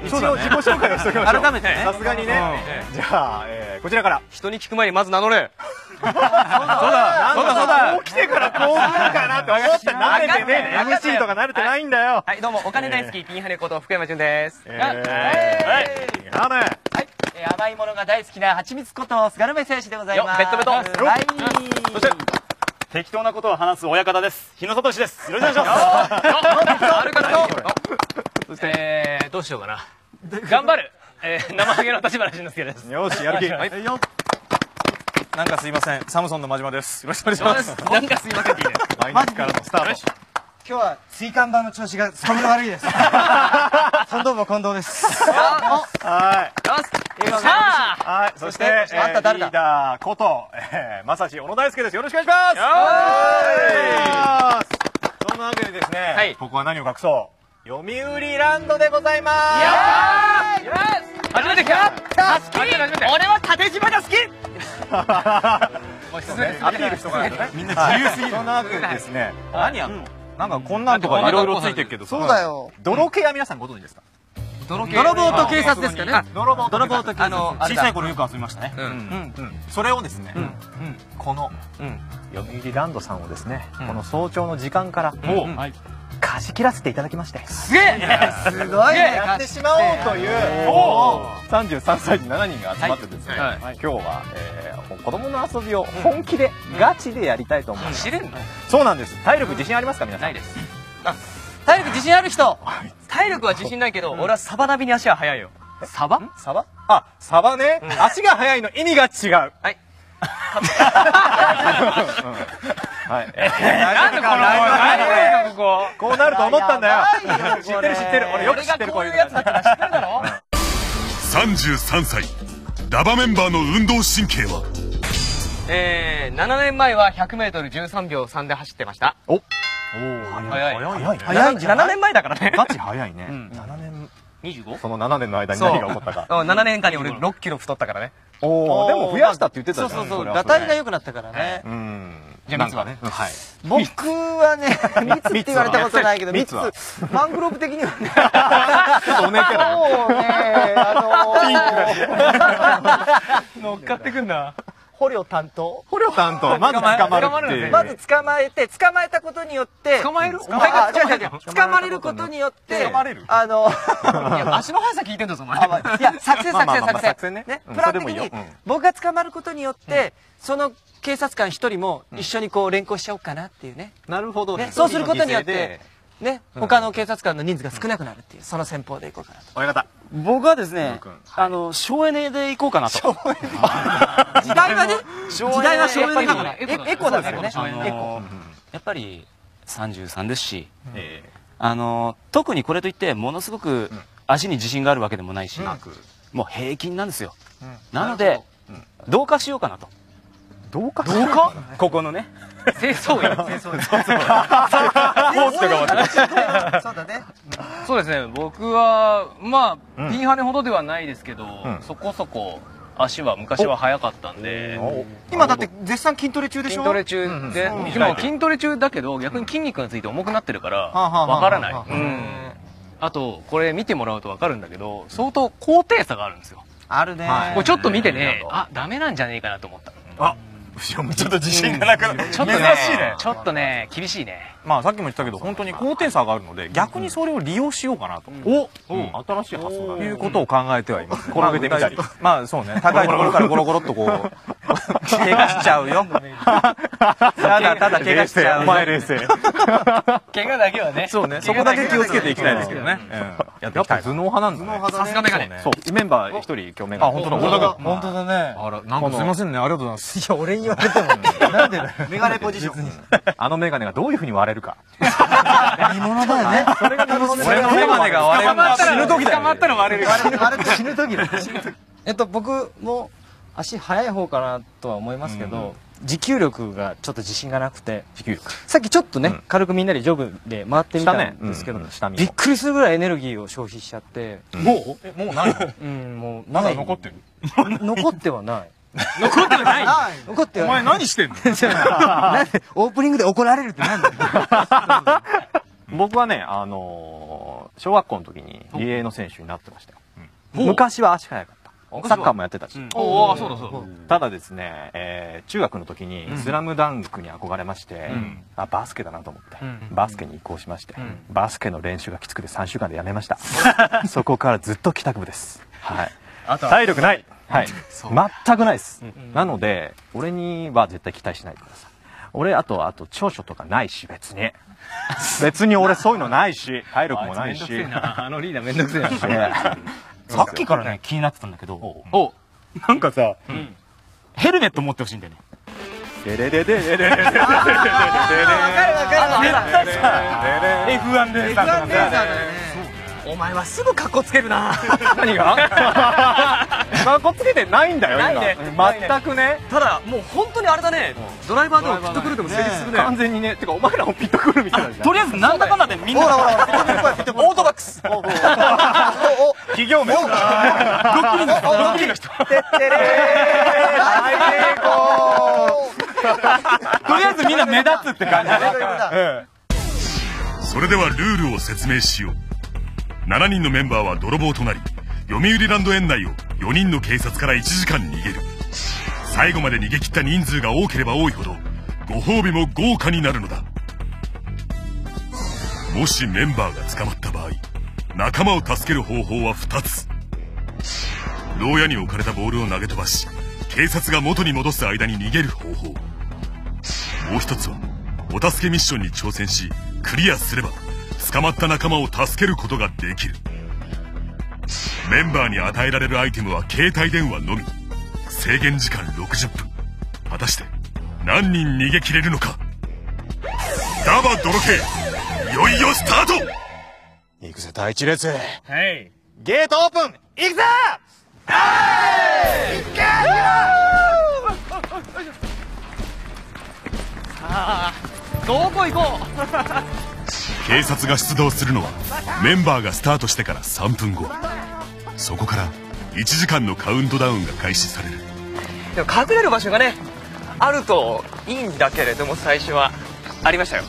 一応自己紹介をしておきましょう。 改めてね。 さすがにね。じゃあ、こちらから。 人に聞く前にまず名乗れ。 そうだ。こう来てからこう来るかなって分かった。慣れてね。MC とか慣れてないんだよ。 はい、どうも、お金大好き、ピンハネこと福山潤です。 はい。 甘いものが大好きなはちみつこと菅野選手でございます。 ベッドベト。はい。 そして、適当なことを話す親方です。日野聡です。よろしくお願いします。 あるかな。そして、どうしようかな。頑張る。生ハゲの立花慎之介です。 よし、やる気。なんかすいません。サムソンの真島です。よろしくお願いします。 なんかすいませんっていいね。 毎日からのスタート。 今日は椎間板の調子がすこぶる悪いです。近藤部近藤です。 はい。 よし。 はい。そして、リーダーこと、まさし小野大輔です。よろしくお願いします。そんなわけでですね、ここは何を隠そう。読売ランドでございます。 初めて来た。俺は縦島が好き。 アピールしとかないとね。みんな自由すぎる。そんなわけでですね、何やんの？なんかこんなんとかいろいろついてるけど、 そうだよ。 泥系は皆さんご存知ですか？ 泥棒と警察ですかね。 泥棒と警察。 小さい頃よく遊びましたね。 それをですね、この読売ランドさんをですね、この早朝の時間から貸し切らせていただきまして、 すげえ。 すごいね。 やってしまおうという33歳児7人が集まってですね、今日は子供の遊びを本気でガチでやりたいと思います。 知れんの？ そうなんです。体力自信ありますか皆さん？ ないです。 体力自信ある人。 体力は自信ないけど、俺はサバナビに足は速いよ。サバ？ サバ？あ、サバね。足が速いの意味が違う。 はい。 はい。 なんでこのこうなると思ったんだよ。知ってる知ってる。俺よく知ってるこういうやつだから知ってるだろ。 33歳ラバメンバーの運動神経は 7年前は 100m13 秒3で走ってました。 お早いんじゃない？ 7年前だからね。 ガチ早いね。7年 25？ その7年の間に何が起こったか。 7年間に俺6キロ太ったからね。 おお、でも増やしたって言ってたじゃん。 そう、ガタイが良くなったからね。 じゃあ、蜜はね。 はい。 僕はね、蜜って言われたことないけど、蜜は。マングローブ的にはね。 ちょっとおねえけど。 そうね、乗っかってくんだ。 捕虜担当。 まず捕まるっていう。 まず捕まえたことによって。 捕まえる？ お前が捕まれることによって。 捕まれる？ いや、足の速さ聞いてんだぞ、お前。 いや、作戦ね。 プラン的に、僕が捕まることによって、その警察官一人も一緒にこう連行しちゃおうかなっていうね。 なるほど。 そうすることによって、ね、他の警察官の人数が少なくなるっていう、その戦法でいこうかなと。 親方。 僕はですね、省エネでいこうかなと。 時代はね、時代は省エネだから。エコだからね。 やっぱり33ですし、特にこれといってものすごく足に自信があるわけでもないし、もう平均なんですよ。なので、同化しようかなと。 同化？ ここのね。 清掃員。 そうだね。 そうですね、僕は、まあ、ピンハネほどではないですけど、そこそこ足は昔は速かったんで。 今だって絶賛筋トレ中でしょ？ 筋トレ中で、今筋トレ中だけど、逆に筋肉がついて重くなってるから、わからない。あと、これ見てもらうとわかるんだけど、相当高低差があるんですよ。 あるね。 これちょっと見てね、あ、ダメなんじゃねえかなと思った。 後ろもちょっと自信がなくなる。 ちょっとね、ちょっとね、厳しいね。 まあさっきも言ったけど本当に高低差があるので逆にそれを利用しようかなと。新しい発想だ。いうことを考えてはいます。転げてみたり。まあそうね。高いところからゴロゴロっとこう怪我しちゃうよ。ただ怪我しちゃう。お前冷静。 怪我だけはね。 そうね。そこだけ気をつけていきたいですけどね。やっていきたい。頭脳派なんだね。 さすがメガネ。 そう。メンバー一人今日メガネ。 本当だね。 あら、なんかすいませんね。ありがとうございます。 いや、俺に言われてもなんでだよ。メガネポジション。 あのメガネがどういうふうに割れるか。 見物だよね。それが見物だよね。 俺のメガネが割れるの死ぬ時だよ。 捕まったら割れる。 割れて死ぬ時だ。僕も足速い方かなとは思いますけど、持久力がちょっと自信がなくて、さっきちょっとね、軽くみんなでジョグで回ってみたんですけど、びっくりするぐらいエネルギーを消費しちゃって。 もうないの？ もうまだ残ってる？ 残ってはない。 残ってはない。 残ってはお前何してんの？ なんでオープニングで怒られるってなんだよ。 僕はね、 小学校の時にリレーの選手になってましたよ。昔は足速かった。サッカーもやってたし。 おお、そうだそうだ。 ただですね、中学の時にスラムダンクに憧れまして、バスケだなと思って、バスケに移行しまして、バスケの練習がきつくて3週間でやめました。そこからずっと帰宅部です。はい。体力ない。はい。全くないです。なので、俺には絶対期待しないでください。俺、あと、長所とかないし、別に。別に俺そういうのないし、体力もないし。 あのリーダーめんどくせえな。 さっきからね、気になってたんだけど、 おなんかさ、ヘルメット持ってほしいんだよね。 でれででででででででででで F1 レーサーとかね。 お前はすぐカッコつけるな。 何がカッコつけてないんだよ今。全くね。 ただもう本当にあれだね、ドライバーでもピットクルでも成立するね。 完全にね。てかお前らもピットクルみたいな。 とりあえずなんだかんだでみんなオートバックス企業名ドッキリの人。 とりあえずみんな目立つって感じで。 それではルールを説明しよう。7人のメンバーは泥棒となり、読売ランド園内を4人の警察から1時間逃げる。最後まで逃げ切った人数が多ければ多いほどご褒美も豪華になるのだ。もしメンバーが捕まった場合、仲間を助ける方法は2つ。牢屋に置かれたボールを投げ飛ばし、警察が元に戻す間に逃げる方法。もう一つはお助けミッションに挑戦しクリアすれば捕まった仲間を助けることができる。メンバーに与えられるアイテムは携帯電話のみ。制限時間60分。果たして何人逃げ切れるのか。ダバ泥系、いよいよスタート。 行くぜ第一列。 はい。 ゲートオープン。行くぜ。 どこ行こう。 警察が出動するのはメンバーがスタートしてから3分後。そこから1時間のカウントダウンが開始される。 でも隠れる場所がねあるといいんだけれども、最初はありましたよ。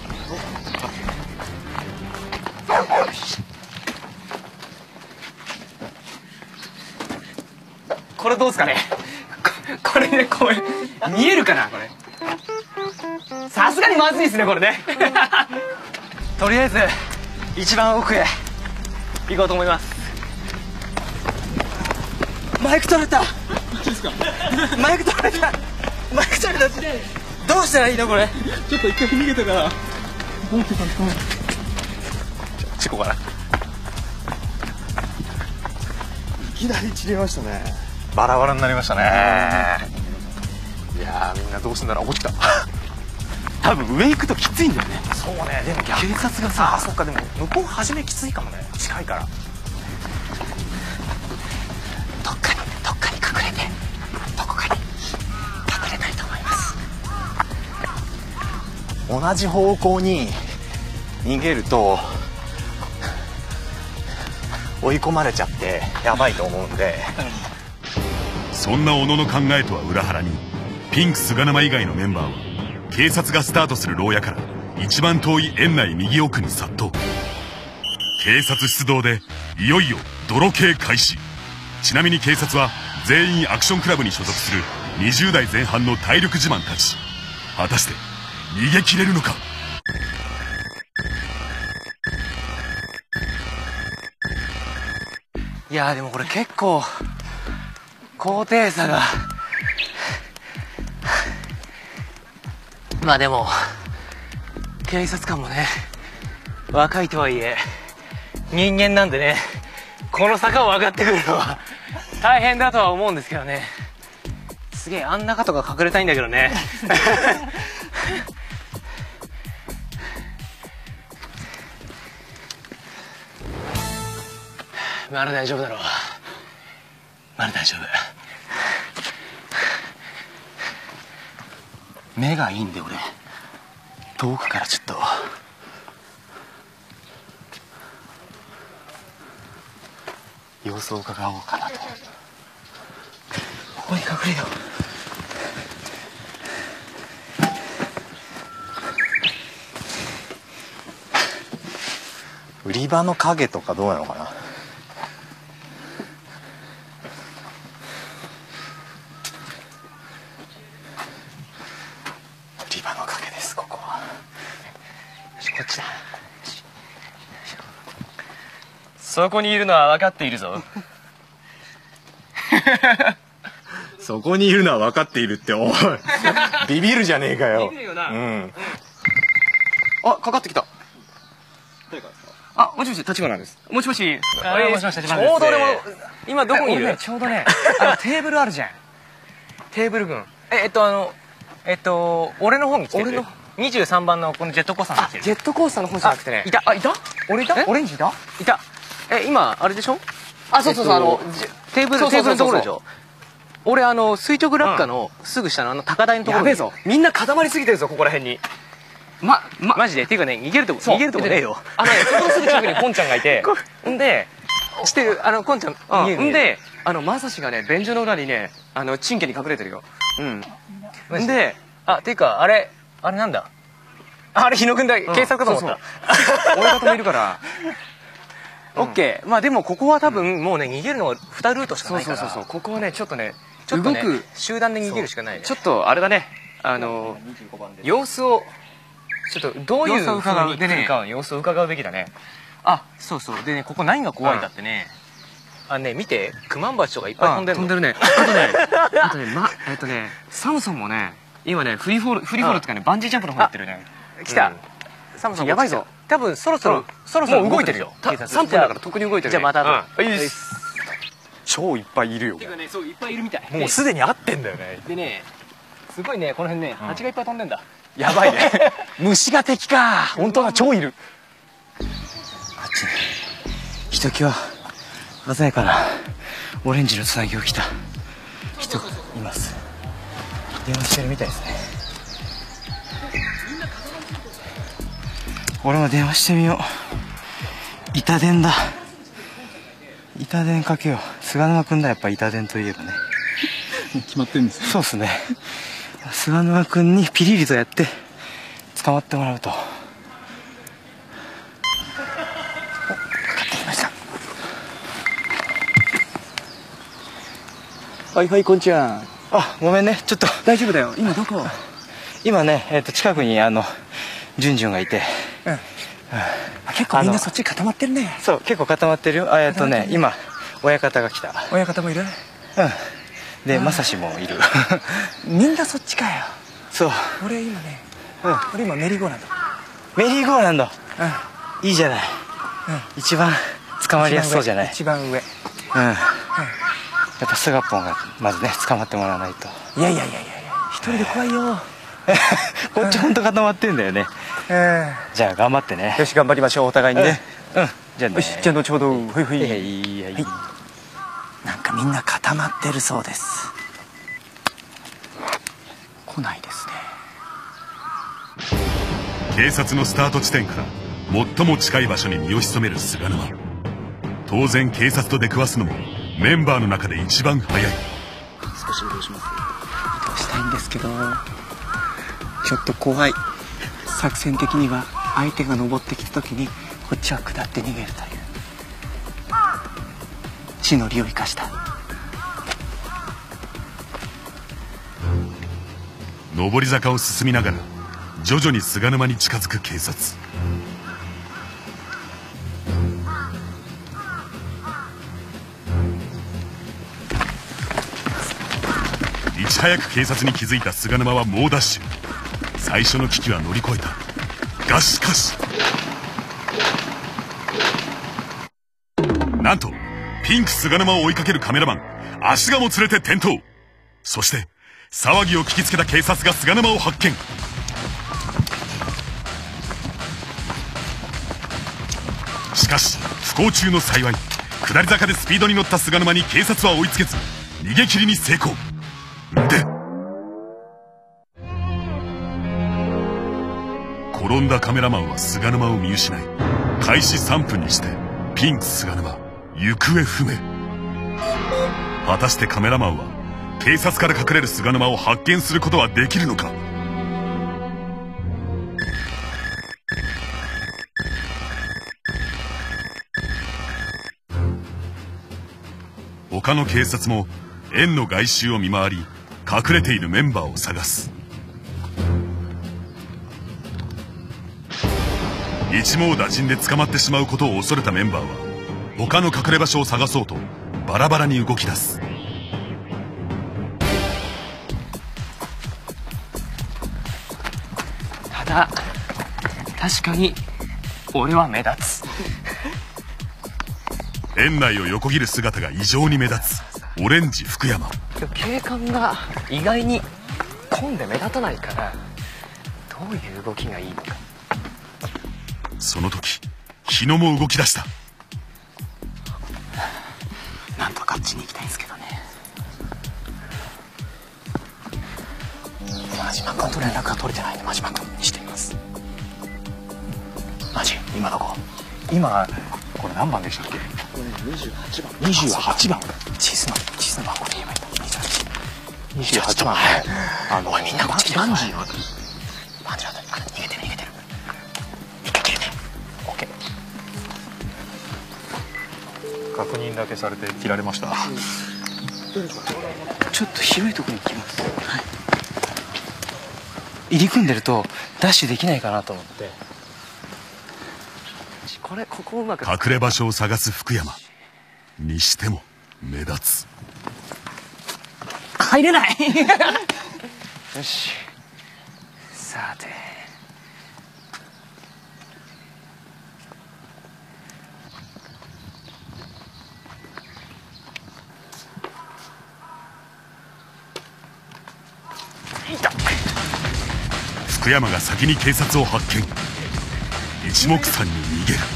これどうですかね。これね、これ見えるかな。これさすがにまずいですねこれね。とりあえず一番奥へ行こうと思います。マイク取れた。マイク取れた。マイク取れた。どうしたらいいのこれ。 ちょっと一回逃げてから事故かな。いきなり散りましたね。バラバラになりましたね。いやー、みんなどうすんだろう。落ちた。 多分上行くときついんだよね。 そうね。でも警察がさ、そっか。でも向こう初めきついかもね。近いから。 どっかに隠れてどこかに隠れたいと思います。 同じ方向に逃げると追い込まれちゃってやばいと思うんで。 そんな小野の考えとは裏腹に、ピンク菅沼以外のメンバーは警察がスタートする牢屋から一番遠い園内右奥に殺到。警察出動でいよいよ泥系開始。ちなみに警察は全員アクションクラブに所属する20代前半の体力自慢たち。果たして逃げ切れるのか。 いやーでもこれ結構高低差が。まあでも警察官もね若いとはいえ人間なんでね、この坂を上がってくるのは大変だとは思うんですけどね。すげえあん中とか隠れたいんだけどね。まだ大丈夫だろう。まだ大丈夫。 目がいいんで俺遠くからちょっと様子を伺おうかなと。 ここに隠れよう。 売り場の影とかどうなのかな。売り場の影です、ここは。 よし、こっちだ。そこにいるのは分かっているぞ。 そこにいるのは分かっているって、おいビビるじゃねえかよ。 ビビるよな。 うん。 あ、かかってきた。誰かですか？あ、もしもし、立花です。もしもし。もしもし、立花です。ちょうど俺も、今どこにいる？ちょうどね、テーブルあるじゃん。テーブル群。俺の方に来てる。俺の23番のこのジェットコースターに来てる。ジェットコースターの方じゃなくてね。いた？俺いた？オレンジいた？いた。今、あれでしょ？あ、そうそうそう、テーブルのところでしょ？俺、垂直落下のすぐ下の高台のところ。やべえぞ。みんな固まりすぎてるぞ、ここら辺に。マジで。っていうかね、逃げるとこねえよ。そこのすぐ近くにコンちゃんがいて、んで、知ってる、コンちゃん、んで、まさしがね、便所の裏にね、チンケに隠れてるよ。うん。んで、っていうか、あれなんだ？あれ、日野くんだ、警察かと思った。俺方もいるから。オッケー。まあでも、ここは多分、もうね、逃げるのは2ルートしかないから。そう。ここはね、ちょっとね、動く集団で逃げるしかないね。ちょっと、あれだね、様子を、ちょっとどういう風に来るか様子を伺うべきだね。あ、そうそう。でね、ここ何が怖いかってね、見て、クマンバチとかいっぱい飛んでるの。飛んでるね。あとね、サムソンもね、今ね、フリーフォールってかね、バンジージャンプの方行ってるね。来た。サムソンやばいぞ。多分そろそろもう動いてるよ。3分だから特に動いてる。じゃあまた後。 超いっぱいいるよ。 てかね、そういっぱいいるみたい。 もうすでに合ってんだよね。 でね、すごいね、この辺ね、蜂がいっぱい飛んでんだ。 やばいね。虫が敵か。本当だ、超いる。 あっちにひときわ鮮やかなオレンジのつなぎを着た人がいます。電話してるみたいですね。俺も電話してみよう。板電だ。板電かけよう。菅沼君だ、やっぱ板電といえばね。 決まってるんですね。 そうっすね。菅沼君にピリリとやって捕まってもらうと。かかってきました。 はい、こんにちは。 あ、ごめんね、ちょっと。 大丈夫だよ。今どこ？ 今ね、近くにジュンジュンがいて。 結構みんなそっち固まってるね。 そう、結構固まってるよ。今親方が来た。 親方もいる？ で、まさしもいる。 みんなそっちかよ。 そう。 俺今ね、俺今メリーゴーランド。 メリーゴーランド。いいじゃない。一番捕まりやすそうじゃない。 一番上。 やっぱスガポンがまずね、捕まってもらわないと。 いや、一人で怖いよ。 こっちほんと固まってんだよね。じゃあ頑張ってね。 よし、頑張りましょう、お互いにね。 じゃあね。 よし、じゃあ後ほど。ほいほい。 はい。 なんかみんな固まってるそうです。来ないですね。 警察のスタート地点から最も近い場所に身を潜める菅沼。当然警察と出くわすのもメンバーの中で一番早い。 少し移動します。移動したいんですけど、ちょっと怖い。作戦的には相手が登ってきた時にこっちは下って逃げるという地の利を生かした。 上り坂を進みながら徐々に菅沼に近づく警察。いち早く警察に気づいた菅沼は猛ダッシュ。最初の危機は乗り越えたが、しかしなんとピンク菅沼を追いかけるカメラマン足がも連れて転倒。そして騒ぎを聞きつけた警察が菅沼を発見。しかし不幸中の幸い、下り坂でスピードに乗った菅沼に警察は追いつけず逃げ切りに成功。で転んだカメラマンは菅沼を見失い、開始3分にしてピンク菅沼行方不明。果たしてカメラマンは警察から隠れる菅沼を発見することはできるのか。 他の警察も園の外周を見回り隠れているメンバーを探す。一網打尽で捕まってしまうことを恐れたメンバーは他の隠れ場所を探そうとバラバラに動き出す。 ただ確かに俺は目立つ。 園内を横切る姿が異常に目立つオレンジ福山。 警官が意外に混んで目立たないからどういう動きがいいのか。 その時日野も動き出した。 なんとかあっちに行きたいんですけどね。真島君と連絡が取れてないんで真島君にしてみます。マジ今どこ？ 今これ何番でしたっけ？ これ28番。28番。地図の番号で言えばいいんだ。28番。おいみんなこっち来て。バンジーのあたり。逃げてる。一回切るね。オッケー。 確認だけされて切られました。 ちょっと広いところに行きます。はい。入り組んでるとダッシュできないかなと思って。ここうまく隠れ場所を探す福山にしても目立つ。 入れないよし、さて福山が先に警察を発見。一目散に逃げる。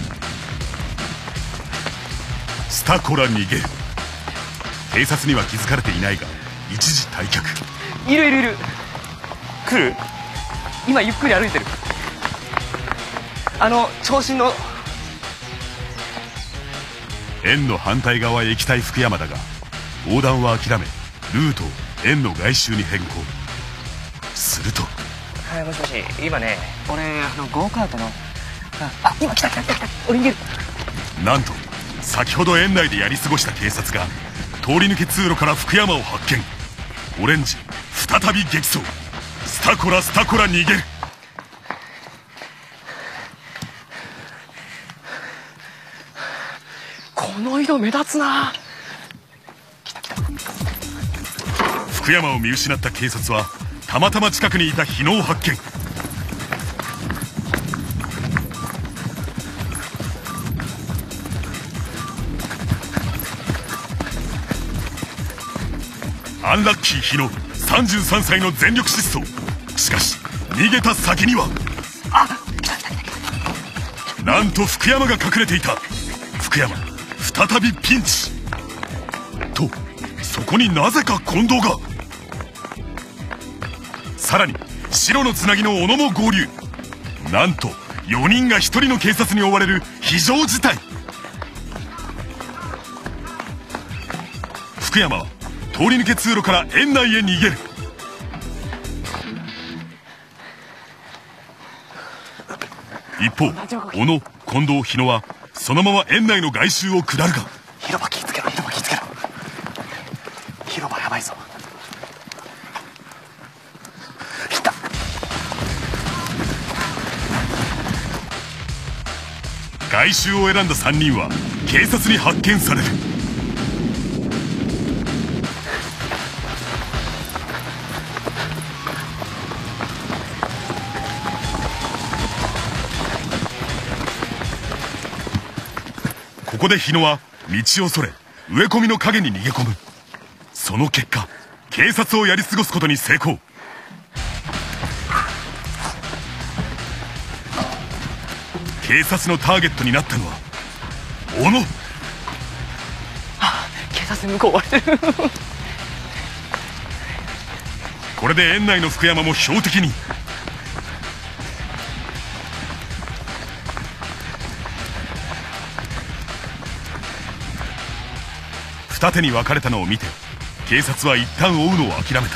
スタコラ逃げる。警察には気づかれていないが一時退却。 いる来る。今ゆっくり歩いてる。長身の園の反対側へ行きたい福山だが横断は諦めルートを園の外周に変更。すると、 はい、もしもし、今ね俺ゴーカートの今来た俺逃げる。 なんと先ほど園内でやり過ごした警察が通り抜け通路から福山を発見。オレンジ再び激走。スタコラ逃げる。 この色目立つな。 福山を見失った警察はたまたま近くにいた日野を発見。アンラッキー日野33歳の全力疾走。しかし逃げた先にはなんと福山が隠れていた。福山再びピンチと、そこになぜか近藤が。さらに白のつなぎの小野も合流。なんと4人が1人の警察に追われる非常事態。福山は通り抜け通路から園内へ逃げる。一方小野近藤日野はそのまま園内の外周を下るが、 広場気ぃつけろ。広場やばいぞ。来た。 外周を選んだ3人は警察に発見される。ここで日野は道をそれ植え込みの陰に逃げ込む。その結果警察をやり過ごすことに成功。警察のターゲットになったのは小野。 警察に向こう追われてるこれで園内の福山も標的に。二手に分かれたのを見て警察は一旦追うのを諦めた。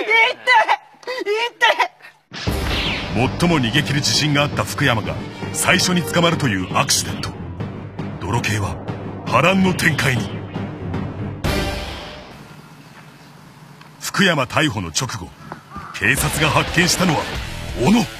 最も逃げ切る自信があった福山が最初に捕まるというアクシデント。泥系は波乱の展開に。福山逮捕の直後、警察が発見したのは小野。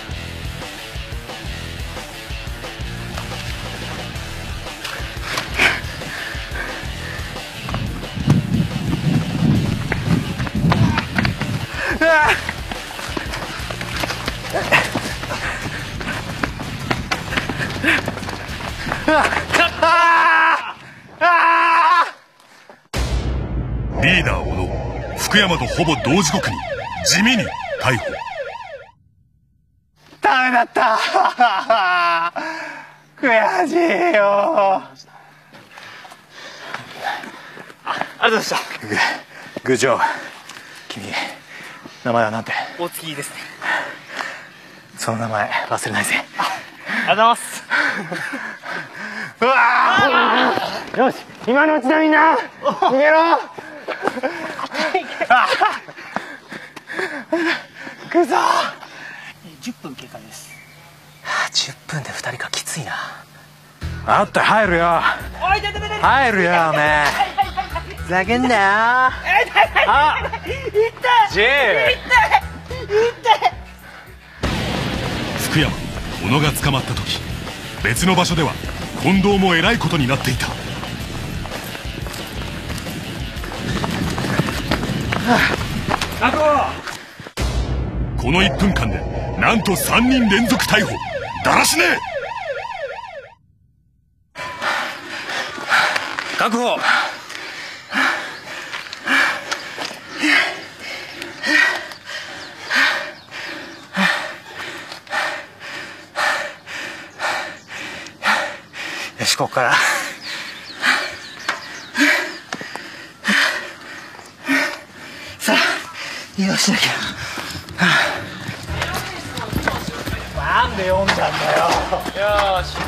リーダー小野、福山とほぼ同時刻に地味に逮捕。 ダメだった悔しいよ。 ありがとうございました。 グッジョブ。君、名前はなんて？ 大月ですね。 その名前忘れないぜ。 ありがとうございます。 うわー、よし、今のうちだみんな逃げろ。くそ。 10分経過です。 10分で2人かきついな。あった入るよ。 おいでででで。 入るよおめえ。ふざけんなよ。あ、ジェ福山小野が捕まった時、別の場所では近藤もえらいことになっていた。この1分間でなんと3人連続逮捕。だらしねえ。 確保。 よし、ここからさあ移動しなきゃ。なんで読んだんだよ。 よし。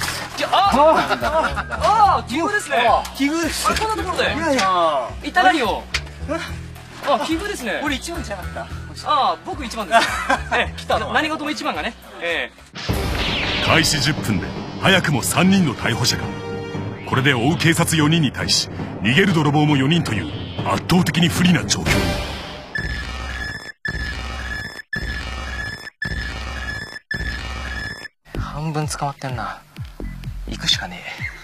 あ、奇遇ですね。 奇遇です。 こんなところで。 いやいや、 いた何を。あ、奇遇ですね。 俺1番じゃなかった。 あ、僕1番です。来た。何事も1番がね。 開始10分で早くも3人の逮捕者が。これで追う警察4人に対し逃げる泥棒も4人という圧倒的に不利な状況に。 半分捕まってんな。行くしかね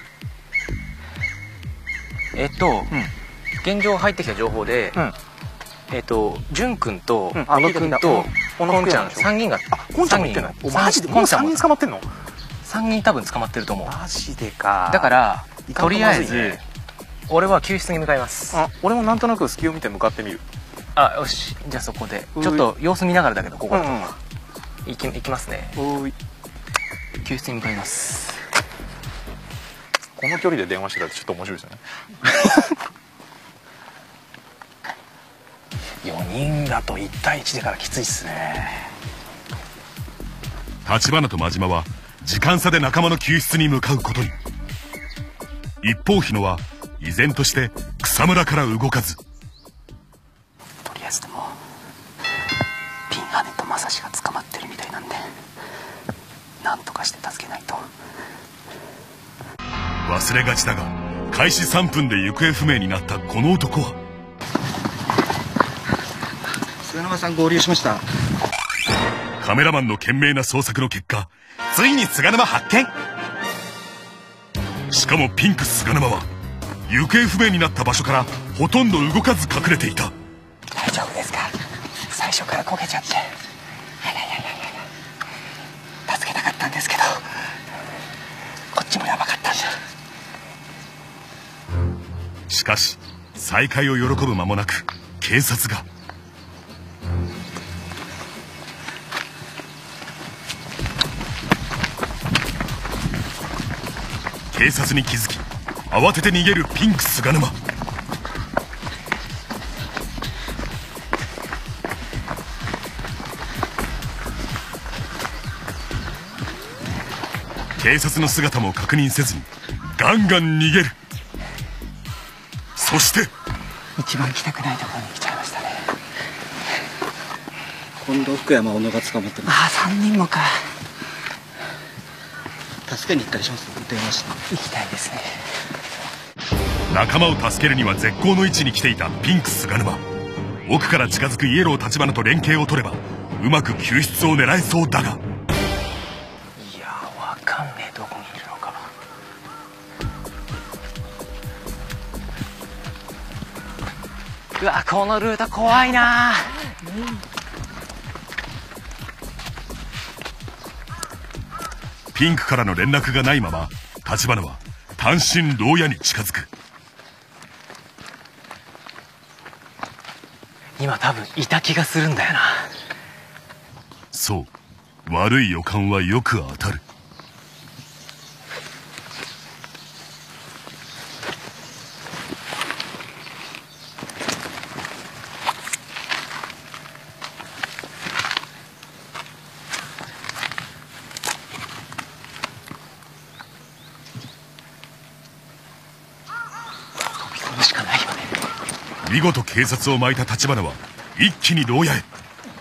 え。現状入ってきた情報で、淳君と小野君とこんちゃん3人が、 こんちゃんも行ってない。マジでもう3人捕まってんの ？3人多分捕まってると思う。 マジでか。 だからとりあえず俺は救出に向かいます。 俺もなんとなく隙を見て向かってみる。 あ、よし。じゃあそこでちょっと様子見ながらだけど、ここ行きますね。救出に向かいます。 この距離で電話してたらちょっと面白いですよね。4人だと1対1でからきついっすね。 橘と真島は時間差で仲間の救出に向かうことに。一方日野は依然として草むらから動かず。 とりあえずでもピンハネとマサシが捕まってるみたいなんで、なんとかして助けないと。 忘れがちだが開始3分で行方不明になったこの男は。 菅沼さん合流しました。 カメラマンの懸命な捜索の結果、ついに菅沼発見。しかもピンク菅沼は行方不明になった場所からほとんど動かず隠れていた。 大丈夫ですか？最初から焦げちゃって。助けたかったんですけど、こっちもやばかったんだ。 しかし再会を喜ぶ間もなく警察が。警察に気づき慌てて逃げるピンク菅沼。警察の姿も確認せずにガンガン逃げる。そして一番来たくないところに来ちゃいましたね。 近藤福山小野が捕まってます。 ああ、3人もか。 助けに行ったりします？電話して。 行きたいですね。 仲間を助けるには絶好の位置に来ていたピンク菅沼。奥から近づくイエロー橘と連携を取ればうまく救出を狙えそうだが。 いやー、わかんねえ、どこにいるのか。うわ、このルート怖いな。 ピンクからの連絡がないまま橘は単身牢屋に近づく。 今多分いた気がするんだよな。 そう、悪い予感はよく当たる。 見事警察を巻いた橘は一気に牢屋へ。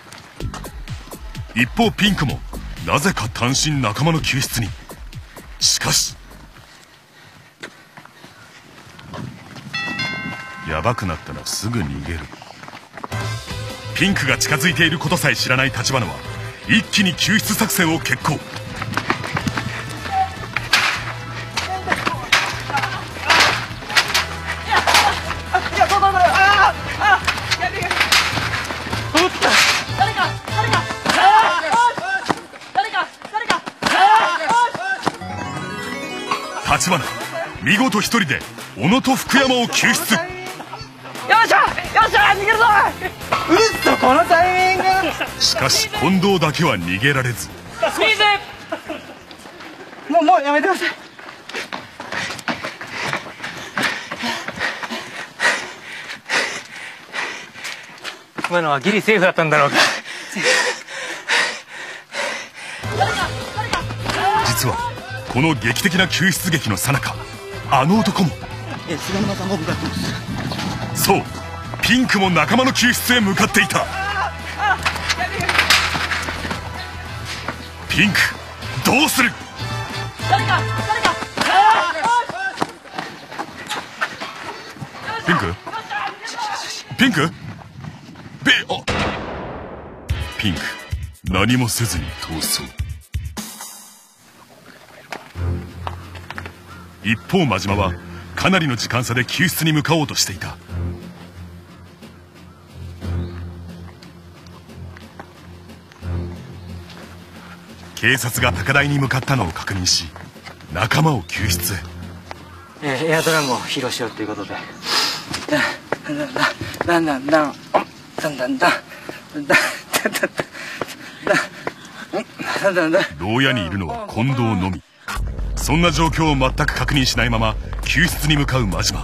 一方ピンクもなぜか単身仲間の救出に。しかしヤバくなったらすぐ逃げる。ピンクが近づいていることさえ知らない橘は一気に救出作戦を決行。橘見事一人で小野と福山を救出。 よっしゃよっしゃ逃げるぞ。 うっそこのタイミング。 しかし近藤だけは逃げられず。 スピーズもうやめてください。 今のはギリセーフだったんだろうか。 実はこの劇的な救出劇の最中、あの男も。 菅沼さんも向かってます。 そう、ピンクも仲間の救出へ向かっていた。ピンクどうする。ピンクピンクピンク何もせずに逃走。一方真島はかなりの時間差で救出に向かおうとしていた。警察が高台に向かったのを確認し仲間を救出へ。 エアドラムを披露しようということで。 牢屋にいるのは近藤のみ。そんな状況を全く確認しないまま救出に向かう真島。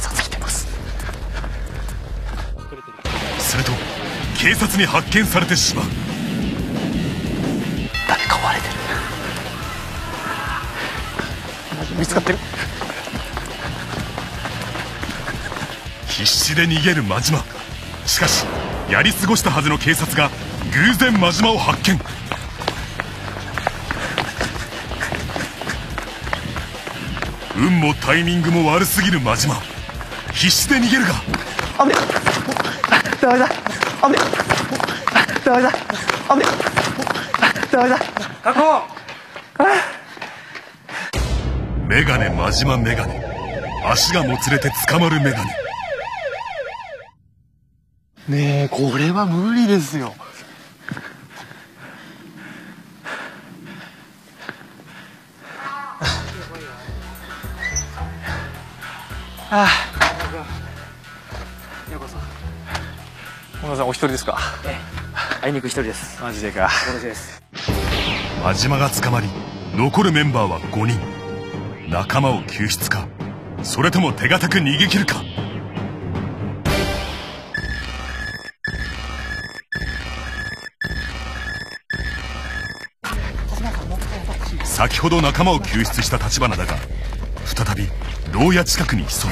すると警察に発見されてしまう。 誰か追われてる。見つかってる。 必死で逃げる真島。しかしやり過ごしたはずの警察が偶然真島を発見。運もタイミングも悪すぎる真島。必死で逃げるがダメだダメだダメだダメだダメだダメだ確保。 メガネ真島メガネ。足がもつれて捕まるメガネ。 ねえこれは無理ですよ。 ああ。小野さんお一人ですか。 あいにく一人です。 マジでか。 私です。 真島が捕まり残るメンバーは5人。仲間を救出かそれとも手堅く逃げ切るか。先ほど仲間を救出した橘だが再び牢屋近くに潜む。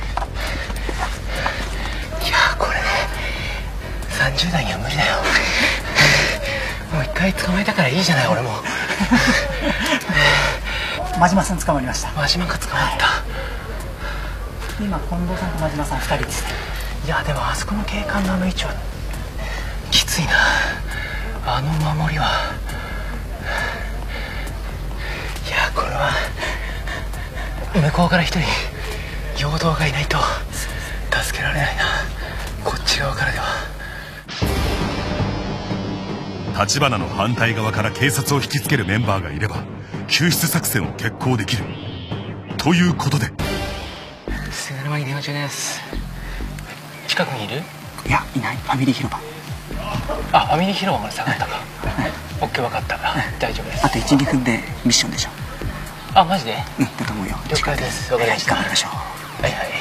いやこれね30代には無理だよ。もう一回捕まえたからいいじゃない俺も。 真島さん捕まりました。 真島が捕まった。 今近藤さんと真島さん2人ですね。 いやでもあそこの警官のあの位置はきついな。あの守りは。いやこれは向こうから一人陽動がいないと助けられないな。こっち側からでは。 橘の反対側から警察を引きつけるメンバーがいれば救出作戦を決行できるということで。 菅沼に電話中です。近くにいる？ いやいない。ファミリー広場。 あ、ファミリー広場まで下がったか。オッケー分かった。大丈夫です。 あと 1,2 分でミッションでしょ。 あ、マジで？ うんだと思うよ。 了解です。わかりました。 頑張りましょう。 はいはい。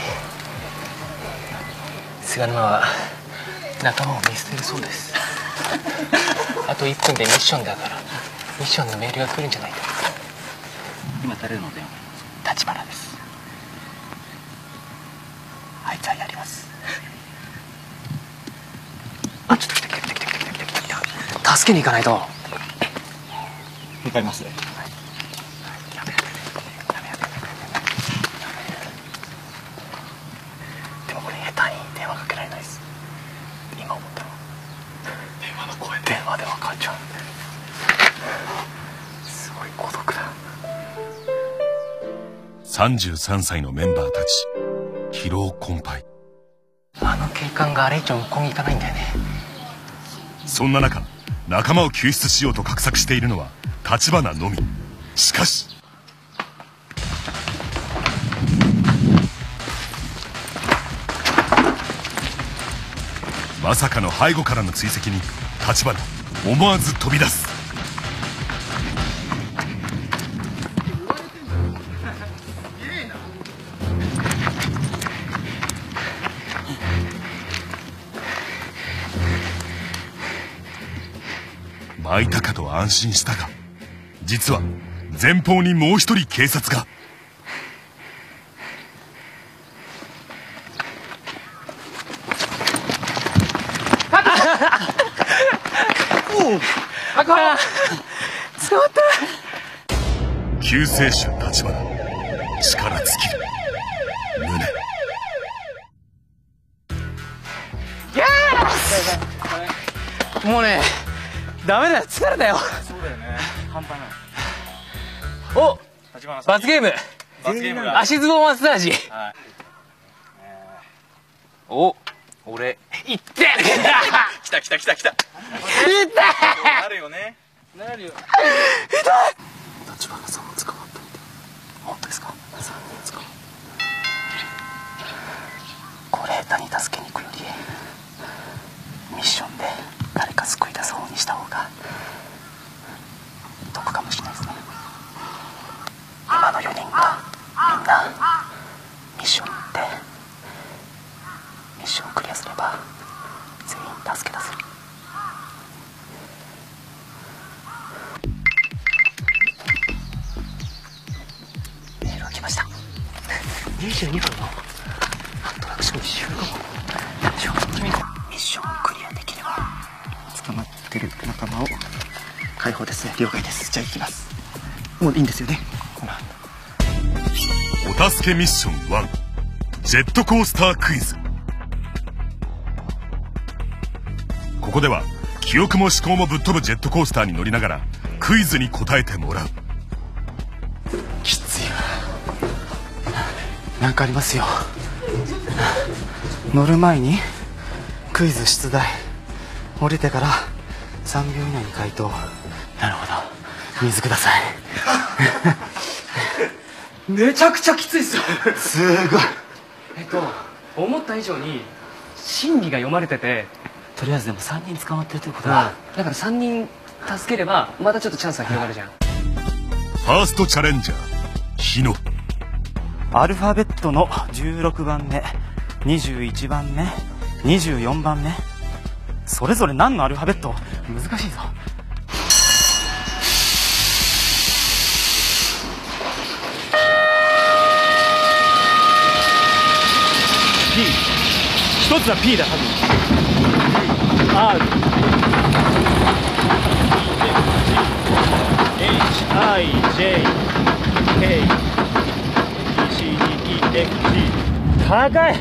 菅沼は仲間を見捨てるそうです。あと1分でミッションだからミッションのメールが来るんじゃないか。 今誰の電話？ 立花です。あいつはやります。 あ、ちょっと来た。助けに行かないと。 向かいますね。 でもこれ下手に電話かけられないです。今思ったの。電話の声電話で分かっちゃう。すごい孤独だ。 33歳のメンバーたち疲労困憊。 あの警官があれ以上向こうに行かないんだよね。 そんな中仲間を救出しようと画策しているのは橘のみ。しかしまさかの背後からの追跡に橘思わず飛び出す。巻いたかと安心したが、実は前方にもう一人警察が。 あかん、捕まった。 救世主橘、力尽きる胸。 もうね、ダメだよ、疲れたよ。 そうだよね。半端ない。 お、罰ゲーム。足ズボンマッサージ。お、俺、いって。 来た。 いって。 なるよね。 なるよ。痛い。 橘さんも捕まったみたい。本当ですか？ これ下手に助けに行くよりミッションで誰か救い出す方にした方が得かもしれないですね。今の4人がみんなミッションに行ってミッションをクリアすれば全員助け出せる。メールが来ました。22分のアトラクション終了。何でしょう。ミッションをクリアできれば捕まってる仲間を解放ですね。了解です。じゃあ行きます。もういいんですよね。 お助けミッション1、ジェットコースタークイズ。ここでは記憶も思考もぶっ飛ぶジェットコースターに乗りながらクイズに答えてもらう。 きついわ。なんかありますよ。乗る前にクイズ出題、降りてから3秒以内に回答。なるほど、水ください。 めちゃくちゃきついっすよ。 すごい。 思った以上に心理が読まれてて、 とりあえずでも3人捕まってるということは、 だから3人助ければまたちょっとチャンスが広がるじゃん。 ファーストチャレンジャー日野。 アルファベットの16番目、21番目、24番目、それぞれ何のアルファベット？難しいぞ。P、一つは P だ、多分。R、H、I、J、K、C、D、E、F、G。高い。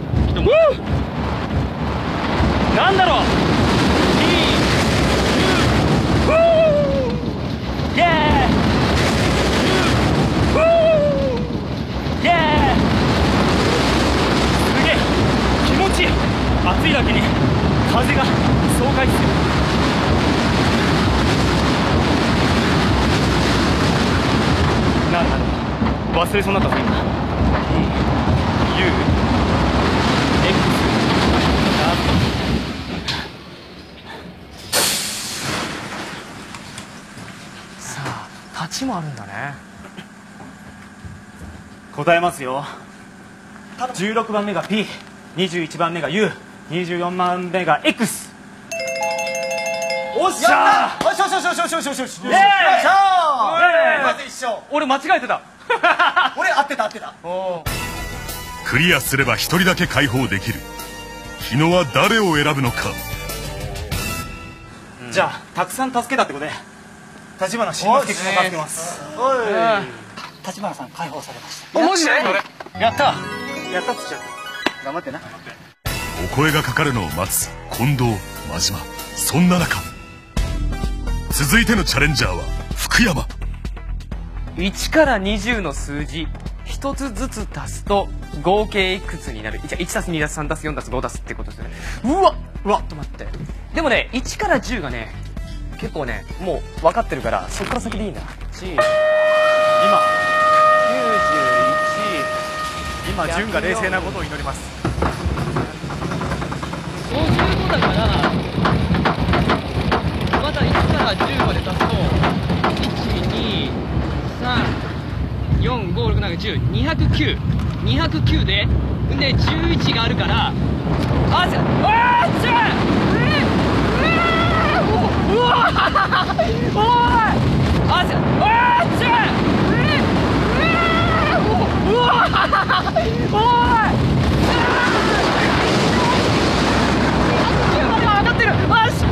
なんだろう。T、U、イェーイ。イェーイ。すげえ気持ちいい。暑いだけに風が爽快ですよ。なんだろう、忘れそうになったぞ今。U、X、 さあ、立ちもあるんだね。 答えますよ。16番目が P、21番目が U、24番目が X。おっしゃー。 よしよしよしよしよしよしよしよし。 イエーイ。 まず一緒。 俺間違えてた。 俺合ってた。 クリアすれば一人だけ解放できる。日野は誰を選ぶのか。 じゃあたくさん助けたってことで立花慎之介君が助けます。 立花さん解放されました。 マジでやったやったっつっちゃう。 頑張ってな。 お声がかかるのを待つ近藤、真島。そんな中、続いてのチャレンジャーは福山。 1から20の数字1つずつ足すと合計いくつになる。1足す2足す3足す4足す5足すってことですよね。うわちょっと待って。でもね1から10がね結構ねもう分かってるからそっから先でいいんだ。1 今潤が冷静なことを祈ります。 そうするとだからまだ1から10まで足すと1234567100209で11があるからあじゃあじゃうわおいあじゃあじゃうわおい209までは上がってる。よし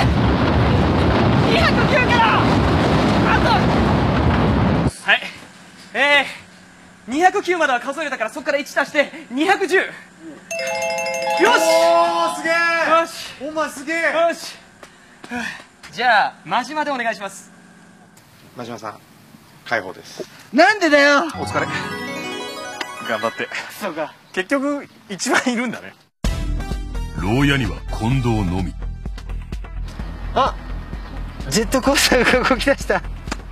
209からあとはい209までは数えれたからそこから1足して210。よしおーすげえ。 よしお前すげえ。 よしじゃあ真島でお願いします。 真島さん解放です。 なんでだよ。 お疲れ。頑張って。 そうか結局一番いるんだね。 牢屋には近藤のみ。 あ、ジェットコースターが動き出した。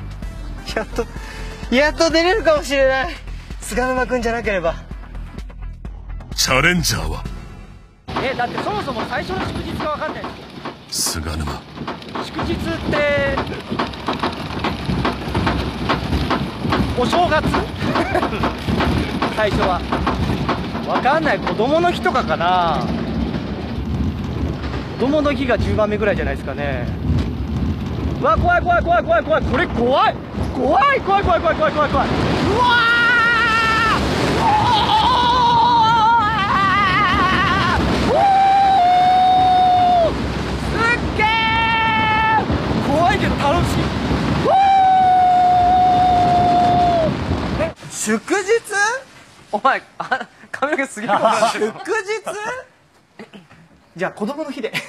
やっと出れるかもしれない。菅沼くんじゃなければ。 チャレンジャーはだってそもそも最初の祝日が分かんない。 菅沼。 祝日ってお正月最初は分かんない。子供の日とかかな。子供の日が10番目ぐらいじゃないですかね。うわ怖い怖い怖い怖い怖い。これ怖い怖い怖い怖い怖い怖い怖い怖い。うわすっげー怖いけど楽しい。 祝日？ お前髪の毛すげえ祝日？じゃあ子供の日で。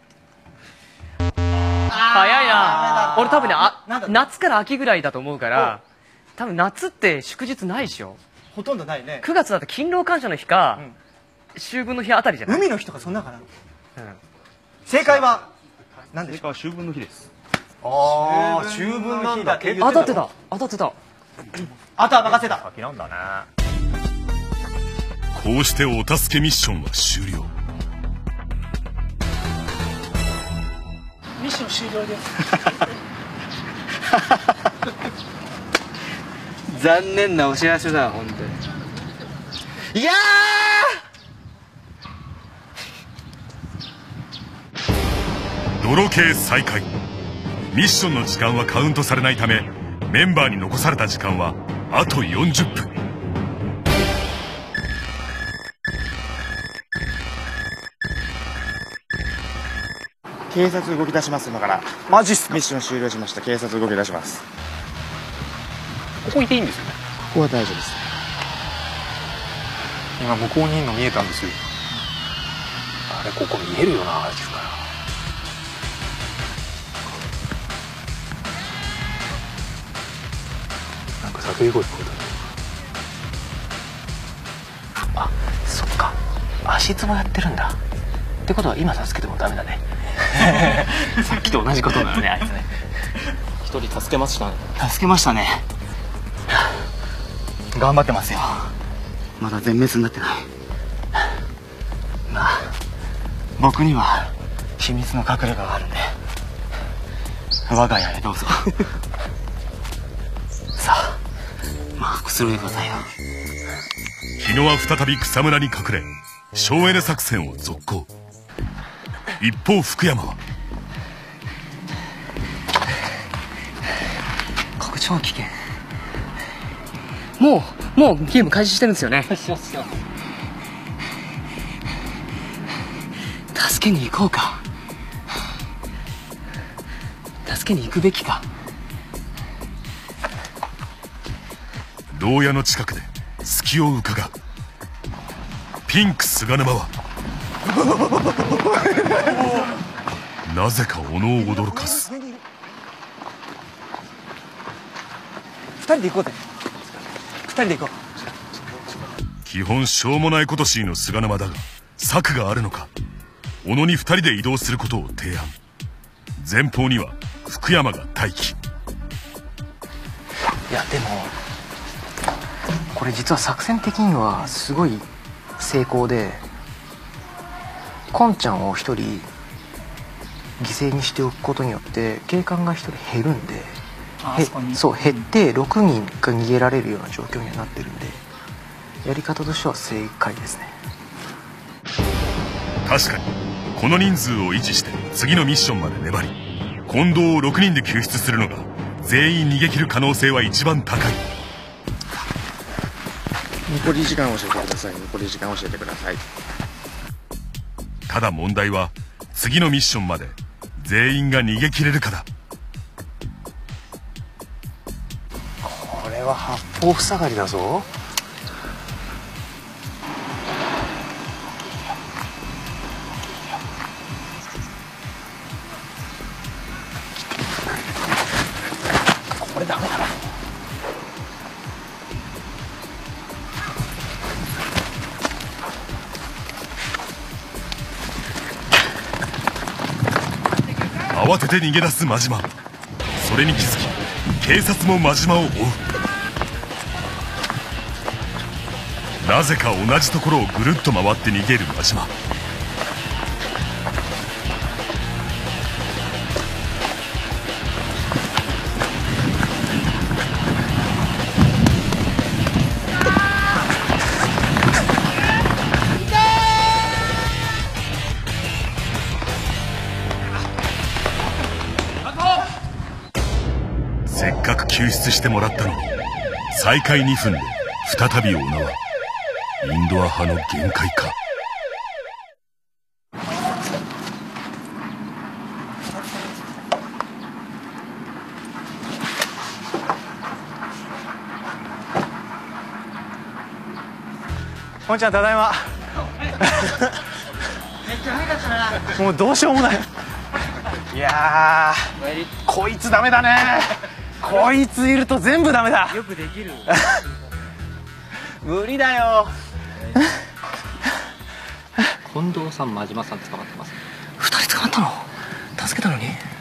早いな。俺多分ね夏から秋ぐらいだと思うから多分夏って祝日ないでしょ。 ほとんどないね。 9月だと勤労感謝の日か、秋分の日あたりじゃない。 海の日とかそんなかな。正解は何でしょう。 秋分の日です。 ああ秋分なんだ。 当たってた当たってた。 あとは任せた。 先なんだね。 こうしてお助けミッションは終了。 ミッション終了です。 残念なお知らせだ本当に。いや泥系再開。ミッションの時間はカウントされないためメンバーに残された時間はあと40分。 警察動き出します今から。 マジっすか。 ミッション終了しました。警察動き出します。 ここいていいんですよね。 ここは大丈夫です。 今向こうにいるの見えたんですよ。あれここ見えるよなあいつから。なんか叫び声聞こえた。あ、そっか。足つぼやってるんだ。ってことは今助けてもダメだね。さっきと同じことだよねあいつね。 一人助けましたね。 助けましたね。頑張ってますよ。 まだ全滅になってない。 まあ僕には秘密の隠れ家があるんで我が家へどうぞ。さあまあくつろいでくださいよ。 日野は再び草むらに隠れ省エネ作戦を続行。一方福山はここ超危険。もうゲーム開始してるんですよね。助けに行こうか。 助けに行くべきか。 牢屋の近くで隙を伺う。ピンク菅沼はなぜか小野を驚かす。 2人で行こうぜ。2人で行こう。 基本しょうもないことしいの菅沼だが、策があるのか。小野に2人で移動することを提案。前方には福山が待機。 いやでもこれ実は作戦的にはすごい成功で、コンちゃんを1人犠牲にしておくことによって警官が1人減るんで、そう減って6人が逃げられるような状況にはなってるんで、やり方としては正解ですね。 確かにこの人数を維持して次のミッションまで粘り、近藤を6人で救出するのが全員逃げ切る可能性は一番高い。 残り時間を教えてください。残り時間を教えてください。 ただ問題は次のミッションまで全員が逃げ切れるかだ。 これは八方塞がりだぞ。これダメだな。 慌てて逃げ出す真島。それに気づき警察も真島を追う。なぜか同じところをぐるっと回って逃げる真島。せっかく救出してもらったのに再開2分で再び小野はインドア派の限界か。 こんちゃんただいま。 めっちゃ早かったな。 もうどうしようもない。いやー、こいつダメだね。こいついると全部ダメだ。 よくできる。 無理だよ。 近藤さん、真島さん捕まってます。 2人捕まったの？助けたのに？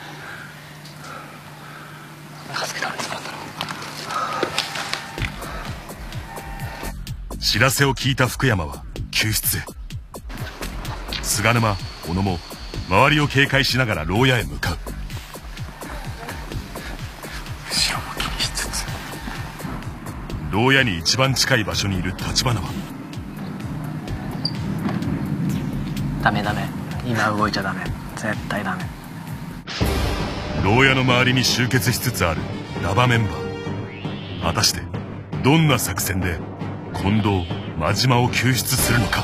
助けたのに捕まったの？ 知らせを聞いた福山は救出へ。菅沼、小野も周りを警戒しながら牢屋へ向かう。 後ろも気にしつつ。 牢屋に一番近い場所にいる橘はダメダメ、今動いちゃダメ、絶対ダメ。 牢屋の周りに集結しつつあるラバメンバー。果たしてどんな作戦で近藤、真島を救出するのか。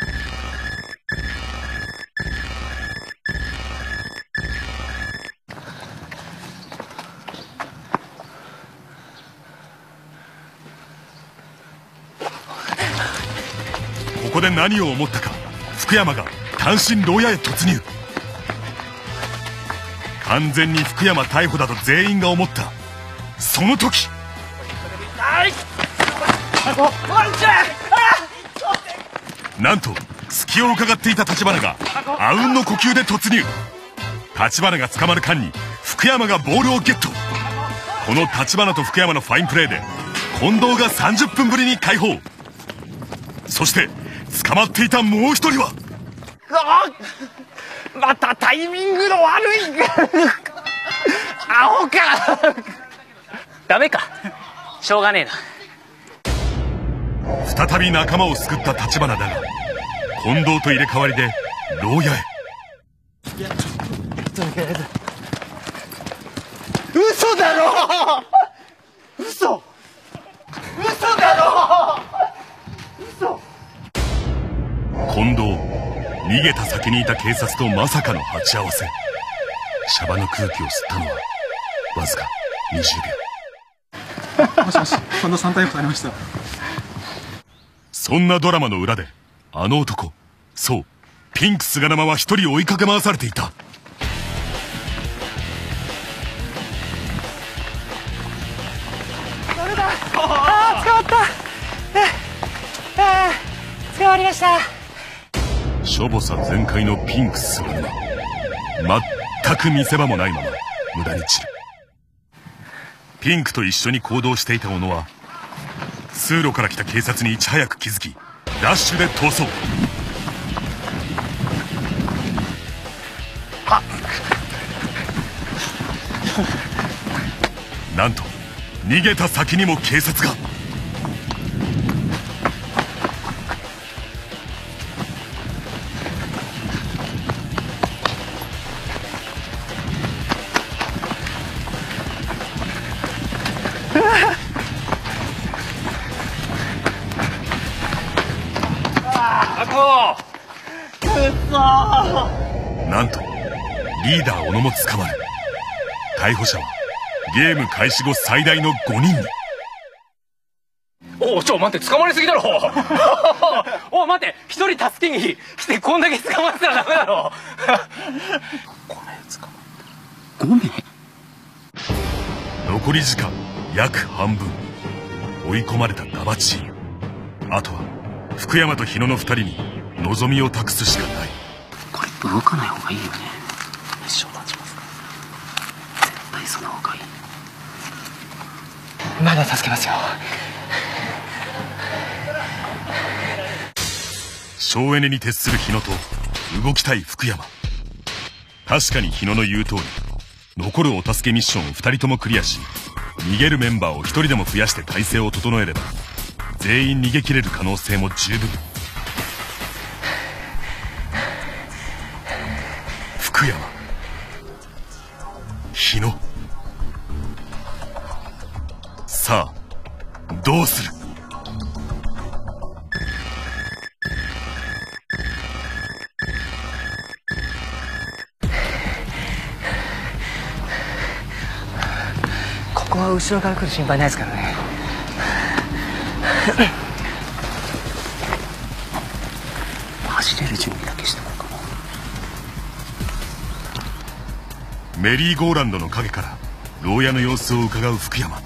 ここで何を思ったか福山が単身牢屋へ突入。完全に福山逮捕だと全員が思ったその時、なんと隙を伺っていた橘があうんの呼吸で突入。橘が捕まる間に福山がボールをゲット。この橘と福山のファインプレーで近藤が30分ぶりに解放。そして捕まっていたもう一人はまたタイミングの悪い。アホか。 ダメか、しょうがねえな。 再び仲間を救った橘だが近藤と入れ替わりで牢屋へ。 嘘だろ。嘘だろ。 近藤、逃げた先にいた警察とまさかの鉢合わせ。シャバの空気を吸ったのはわずか20 秒。もしもし、近藤さん逮捕されました。 そんなドラマの裏であの男、そうピンク菅沼は一人追いかけ回されていた。 ダメだ。ああ、捕まった。捕まりました。 しょぼさ全開のピンク菅沼、全く見せ場もないまま無駄に散る。ピンクと一緒に行動していた小野は通路から来た警察にいち早く気づきダッシュで逃走。なんと逃げた先にも警察が。なんとリーダー小野も捕まる。逮捕者はゲーム開始後最大の5人に。 おお、待って、捕まりすぎだろ。おお、待って、一人助けに来てこんだけ捕まってたらダメだろ。 5名捕まった。5名。 残り時間約半分。追い込まれたダバチーム。あとは福山と日野の2人に望みを託すしかない。 これ動かない方がいいよね。一生待ちますから。絶対その方がいい。 まだ助けますよ。 省エネに徹する日野と動きたい福山。確かに日野の言う通り、残るお助けミッションを2人ともクリアし、逃げるメンバーを1人でも増やして体制を整えれば全員逃げ切れる可能性も十分。福山、日野、さあどうする。 ここは後ろから来る心配ないですからね。 走れる準備だけしておこうかな。 メリーゴーランドの陰から牢屋の様子をうかがう福山。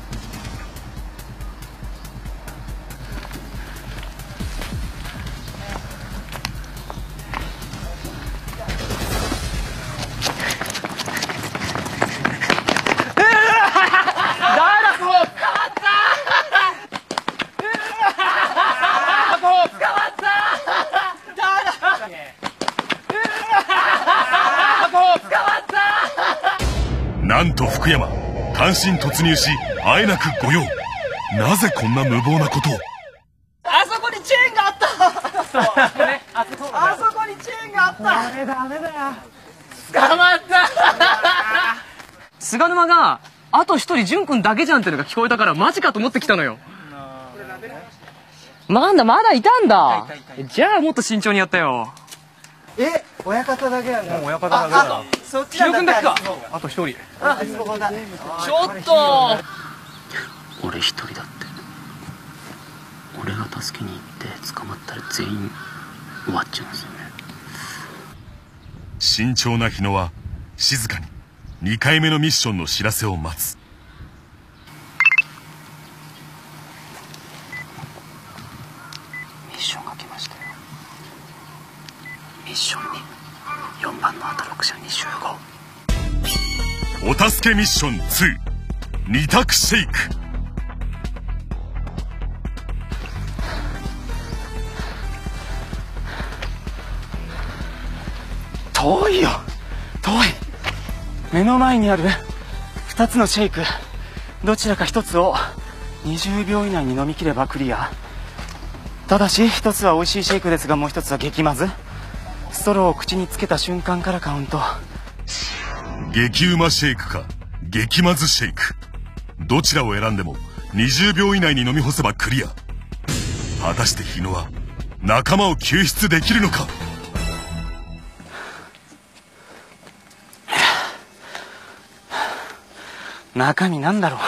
なんと福山単身突入しあえなく御用。なぜこんな無謀なことを。 あそこにチェーンがあった。あそこにチェーンがあった。これダメだよ。捕まった。 菅沼があと一人淳君だけじゃんってのが聞こえたからマジかと思ってきたのよ。まだいたんだ。じゃあもっと慎重にやったよ。 親方だけなんだ。 親方だけだ。 そっちひろくんだけか。 あと一人。 そこだ。 ちょっと。 俺一人だって。俺が助けに行って捕まったら全員終わっちゃうんですよね。 慎重な日野は静かに2回目のミッションの知らせを待つ。 ミッションが来ましたよ。ミッション2、4番のアトロク社に集合。 お助けミッション2、二択シェイク。 遠いよ、遠い。目の前にある2つのシェイク、どちらか1つを20秒以内に飲み切ればクリア。ただし1つは美味しいシェイクですが、もう1つは激まず。ストローを口につけた瞬間からカウント。 激うまシェイクか激まずシェイク、どちらを選んでも20秒以内に飲み干せばクリア。果たして日野は仲間を救出できるのか。 中身なんだろ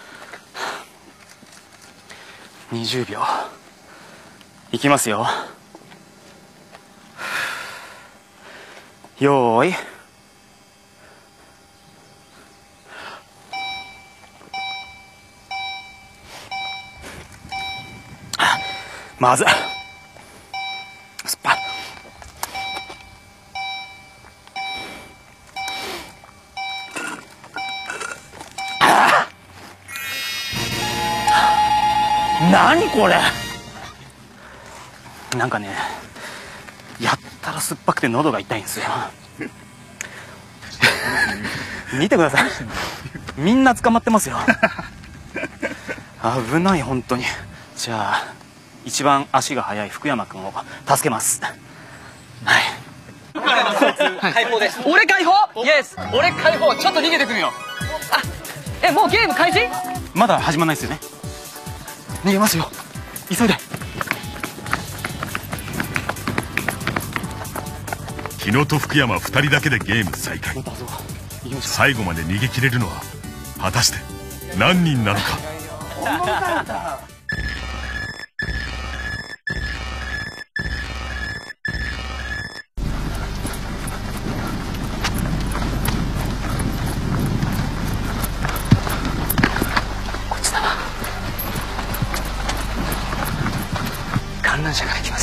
う。20秒いきますよ。よーい。まずい。すっぱい。何これ。なんかね、やったら酸っぱくて喉が痛いんですよ。見てください。みんな捕まってますよ。危ない本当に。じゃあ一番足が速い福山君を助けます。はい。 解放です。俺解放？イエス。俺解放。ちょっと逃げてくるよ。あ、もうゲーム開始？ まだ始まらないですよね。逃げますよ。急いで。 日野と福山2人だけでゲーム再開。最後まで逃げ切れるのは果たして何人なのか。 こっちだな。観覧車から行きます。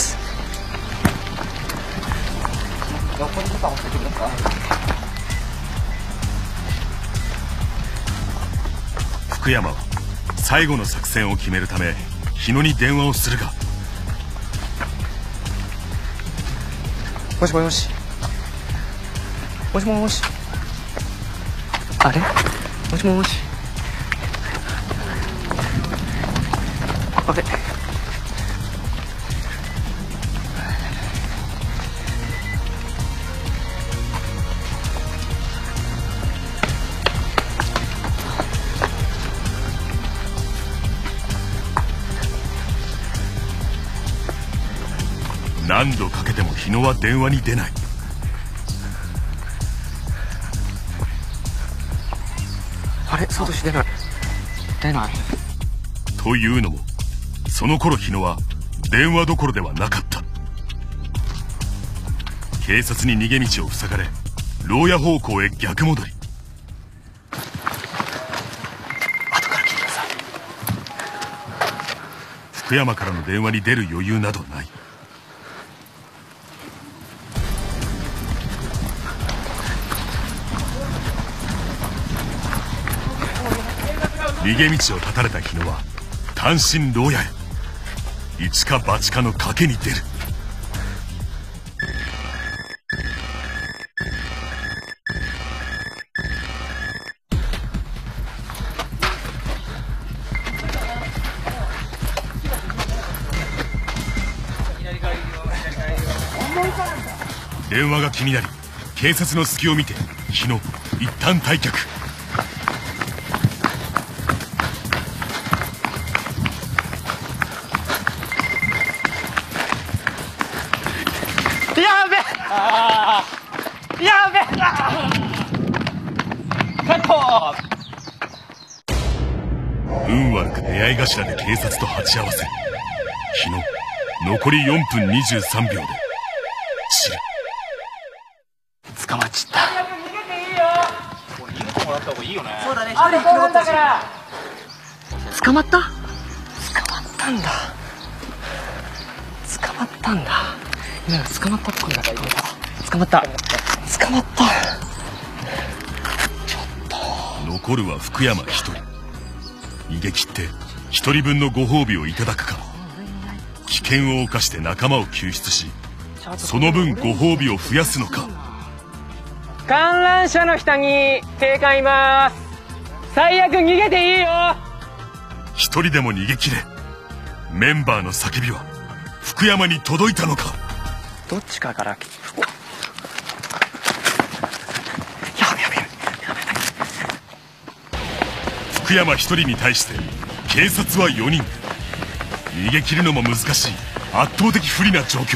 横にボタン押してください。 福山は最後の作戦を決めるため日野に電話をするが。 もしもし。もしもし。あれ？もしもし。あれ？ 何度かけても日野は電話に出ない。 あれ、サトシ出ない。出ない。 というのもその頃日野は電話どころではなかった。警察に逃げ道を塞がれ牢屋方向へ逆戻り。 後から来てください。 福山からの電話に出る余裕などない。逃げ道を断たれた日野は単身牢屋へ。一か八かの賭けに出る。電話が気になり警察の隙を見て日野一旦退却。 やべえ。やべえ。カット。 運悪く出会い頭で警察と鉢合わせ日野残り4分23秒で散る。 捕まっちった。 逃げてもらった方がいいよね。 そうだね。あれ5分だから。 捕まった？捕まったんだ。捕まったんだ。今捕まったって声が聞こえた。捕まった。捕まった。ちょっと。 残るは福山一人。逃げ切って一人分のご褒美をいただくか、危険を冒して仲間を救出しその分ご褒美を増やすのか。 観覧車の下に警官います。最悪逃げていいよ。 一人でも逃げ切れ。メンバーの叫びは福山に届いたのか。 どっちかから。やべ。 福山一人に対して警察は4人。逃げ切るのも難しい圧倒的不利な状況。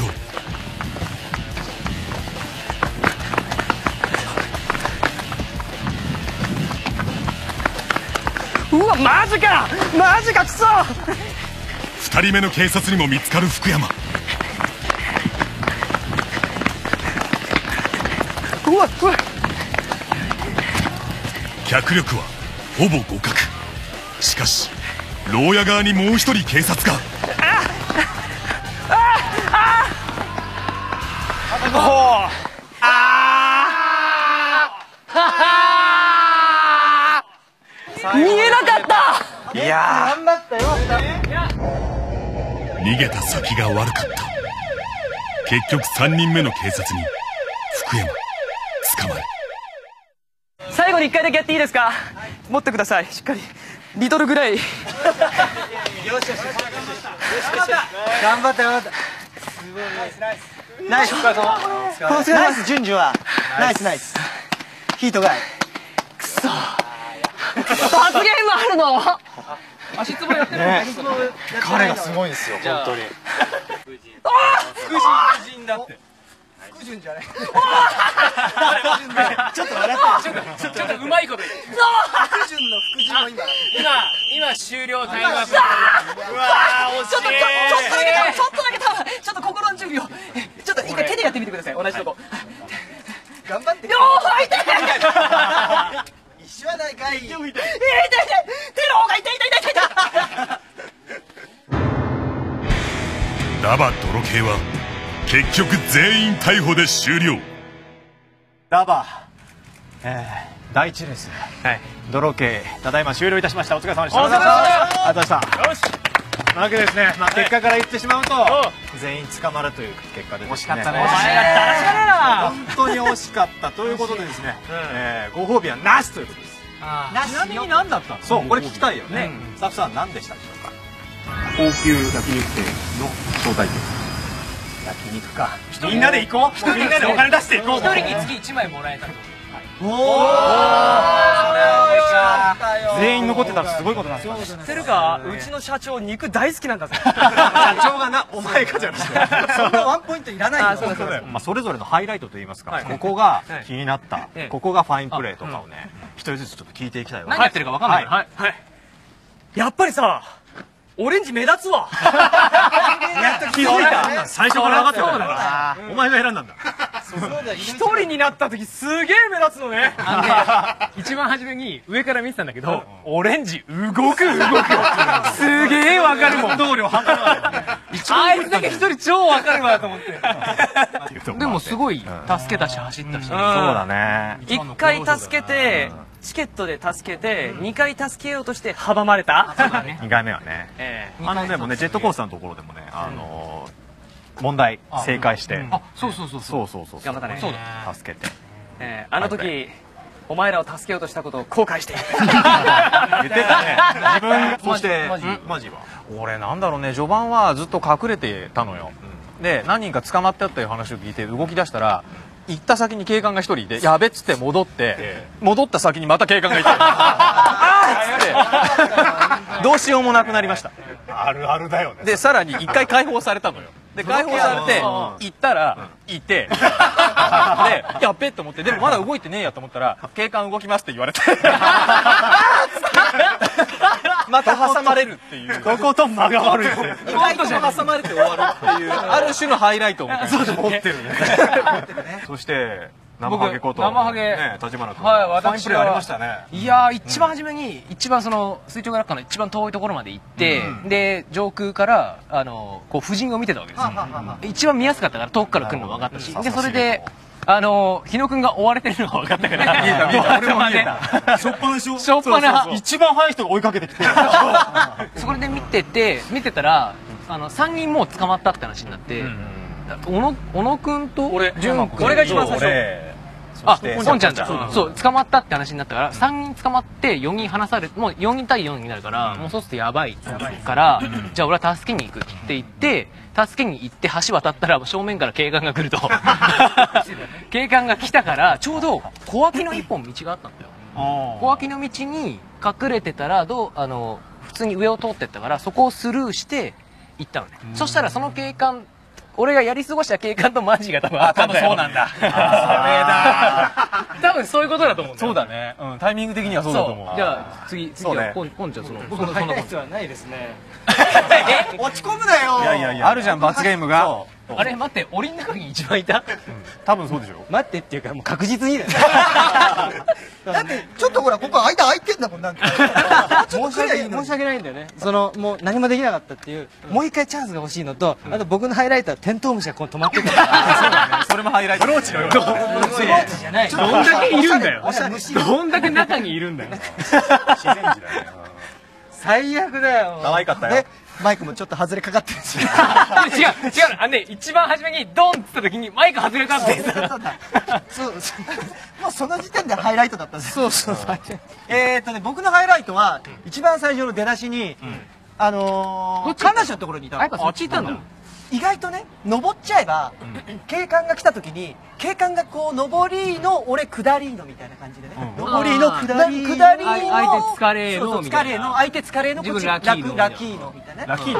マジかマジかクソ。 2人目の警察にも見つかる福山。 怖い怖い。 脚力はほぼ互角。しかし牢屋側にもう一人警察が。 見えなかった。 いや頑張ったよ。 逃げた先が悪かった。結局3人目の警察に福山捕まる。 最後に1回だけやっていいですか。持ってください、しっかりリトルぐらい。 よしよし。頑張った頑張った。ナイスナイス順序はナイスナイス。ヒートガイ。 罰ゲームあるの。足つぼやってるね。 彼がすごいんですよ本当に。 福神だって。 福順じゃない。ちょっと笑って。 ちょっとうまいこと言って。 福順の福順も今終了タイムアップ。 うわー、惜しい。ちょっとだけちょっと心の準備を。ちょっと一回手でやってみてください。同じとこ。 頑張って。 よー、痛い。 一緒はないかい。痛い。手の方が痛い。 ダバ泥系は結局全員逮捕で終了。 ダバ第1レース、泥系ただいま終了いたしました。お疲れ様でした。ありがとうございました。よし、なわけですね、結果から言ってしまうと全員捕まるという結果で、惜しかったね。お前がだらしがねえな。本当に惜しかったということでですね、ご褒美はなしということです。ちなみに何だったの？そう、これ聞きたいよね。スタッフさん何でしたでしょうか？ 高級焼肉店の招待券。 焼肉か。みんなで行こう。みんなでお金出していこう。 一人につき1枚もらえたと。 おお、全員残ってたらすごいことなんですよ。 知ってるか？うちの社長肉大好きなんだぜ。 社長がな、お前かじゃなくて。 そんなワンポイントいらないよ。 それぞれのハイライトといいますか、ここが気になった、ここがファインプレーとかをね、一人ずつちょっと聞いていきたいわ。 何やってるか分かんない。はいはい。やっぱりさ、オレンジ目立つわ。 やっと気づいた。最初から分かってたから。お前が選んだんだ。 一人になった時すげえ目立つのね。一番初めに上から見てたんだけど、オレンジ動く。すげえわかるもん。動量半端ない。あいつだけ一人超わかるわと思って。でもすごい助けたし走ったし。そうだね。 1回助けてチケットで助けて2回助けようとして阻まれた。 2回目はね。でもね、ジェットコースターのところでもね、問題正解して、 そう頑張ったね。 助けて、 あの時お前らを助けようとしたことを後悔して言ってたね。自分。そしてマジは俺なんだろうね、序盤はずっと隠れてたのよ。で何人か捕まってあったいう話を聞いて動き出したら、行った先に警官が一人いて、やべっつって戻った先にまた警官がいて、あーっつってどうしようもなくなりました。あるあるだよね。でさらに一回解放されたのよ。で解放されて行ったらいて、でやっべって思って、でもまだ動いてねえやと思ったら、警官動きますって言われて、また挟まれるっていう、とことん間が悪いですね。意外と挟まれて終わるっていう、ある種のハイライトを持ってるね。そして生ハゲこと、 生ハゲ立花君、 はい、 ファインプレーありましたね。 いやー、一番初めに一番その水上学科の一番遠いところまで行って、で上空からこう夫人を見てたわけですよ。一番見やすかったから遠くから来るの分かったし、でそれで日野くんが追われてるのが分かったから、見えた俺も見えた。しょっぱなしょ、しょっぱな一番速い人が追いかけてきて、 そこで見てたら3人もう捕まったって話になって、小野くんと潤くん、俺が一番最初、ポンちゃんだ。そう捕まったって話になったから、3人捕まって4人離されて、もう4人対4になるから、もうそうするとやばいから、じゃあ俺は助けに行くって言って、助けに行って橋渡ったら正面から警官が来ると。警官が来たから、ちょうど小脇の一本道があったんだよ。小脇の道に隠れてたら、普通に上を通ってったから、そこをスルーして行ったのね。そしたらその警官俺がやり過ごした警官とマジが多分あったんだよ。 そうなんだ。それだ。 多分そういうことだと思うんだよ。 そうだね。タイミング的にはそうだと思う。 じゃあ次はポンちゃん僕のそんなことはないですね。 落ち込むなよ。 いやいや、あるじゃん、罰ゲームが。 あれ待って、檻の中に一番いた？ 多分そうでしょ。 待ってっていうか、もう確実にだよ。 だってちょっとほらここ間空いてんだもんなんか。 申し訳ないんだよね。もう何もできなかったっていう、もう一回チャンスが欲しいのと、あと僕のハイライトはテントウムシがこう止まってた。 それもハイライト。ブローチのような。 ブローチじゃない。 どんだけいるんだよ。どんだけ中にいるんだよ。 自然時だよ。 最悪だよ。 可愛かったよ。 マイクもちょっと外れかかってるし。 違う。一番初めにドンって言った時にマイク外れかって。 そう。もうその時点でハイライトだったんです。 そうそう。 僕のハイライトは一番最初の出だしに観覧車のところにいたの。 やっぱそっち行ったんだ。 意外とね登っちゃえば警官が来た時に警官がこう上りの俺下りのみたいな感じでね、上りの下りの相手疲れのみたいな、 相手疲れのこっちラキーノみたいなラキーノ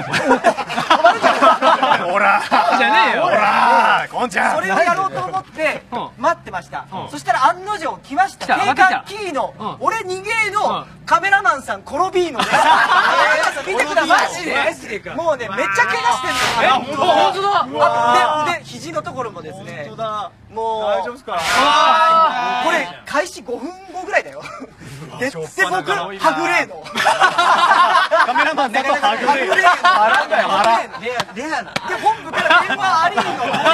ほらじゃねえよ。 ほらこんちゃん。 それをやろうと思って待ってました。そしたら案の定来ました。警官キーの俺逃げのカメラマンさんコロビーノで見てください。マジでもうねめっちゃ怪我してんの。 本当だ。 で肘のところもですね。もう大丈夫ですか。 これ開始5分後ぐらいだよ。で僕はぐれーのカメラマンだとはぐれーのレアな。で本部から電話ありの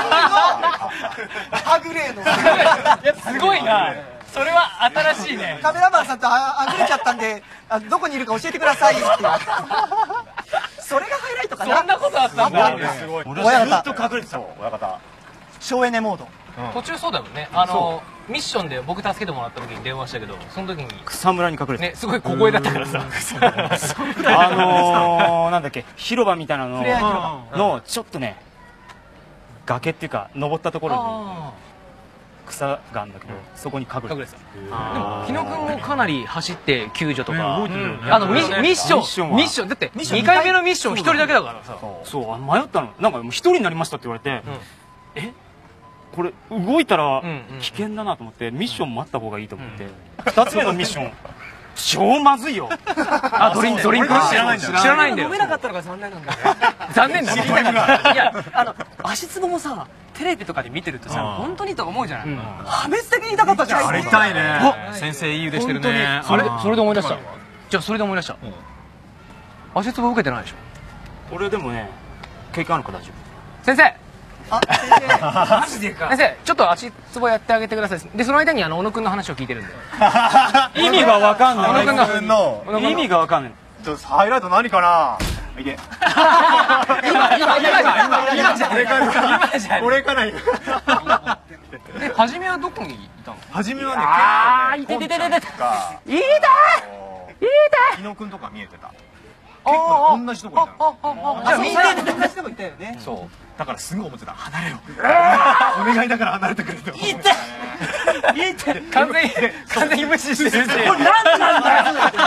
はぐれーの。 すごいな。それは新しいね。 カメラマンさんとあぐれちゃったんでどこにいるか教えてくださいって。それがハイライトかな。 そんなことあったんだ。 親方ずっと隠れてた。親方。 省エネモード。 途中そうだもんね。ミッションで僕助けてもらった時に電話したけど、その時に草むらに隠れてね、すごい小声だったからさ。 なんだっけ、広場みたいなののちょっとね、崖っていうか登ったところに草があるんだけど、そこに隠れてた。 でも日野くんもかなり走って救助とか、ミッションだって2回目のミッション1人だけだからさ。 そう迷ったの。なんか1人になりましたって言われて、これ動いたら危険だなと思ってミッション待った方がいいと思って2つ目のミッション超まずいよ。 ドリンク知らないんだよ。 飲めなかったのが残念なんだよ。 残念だね。いや足つぼもさテレビとかで見てるとさ本当にと思うじゃない。 破滅的に痛かったじゃん。 あれ痛いね。先生いい腕してるね。 あれそれで思い出した。じゃあそれで思い出した。足つぼ受けてないでしょ。 俺でもね経験あるから大丈夫。 先生マジでか。 先生ちょっと足つぼやってあげてください。でその間に小野くんの話を聞いてるんで。 意味がわかんない。 小野くんの意味がわかんない。 ハイライト何かな。いけ。 今じゃん。 俺かな。 で初めはどこにいたの？ 初めはね。 いててててて。いいだ。 日野くんとか見えてた。結構同じとこいたの。 じゃあみんなで同じとこいたよね。 そう。だからすぐ思ってた。離れろ。お願いだから離れてくれって。 いて。完全に無視してる。 これ何なんだよ。